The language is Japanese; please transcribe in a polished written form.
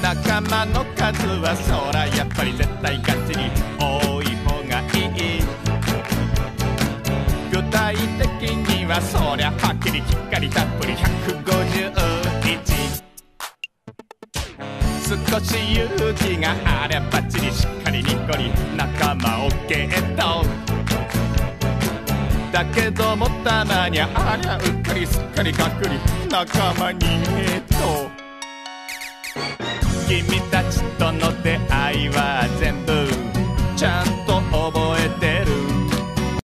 仲間の数はそらやっぱり絶対ガチに多い方がいい。具体的にはそりゃはっきりきっかりたっぷり151。少し勇気があればバッチリしっかりニコリ仲間をゲット。だけどもたまにゃありゃうっかりすっかりかっくり仲間にヘッド。君たちとの出会いは全部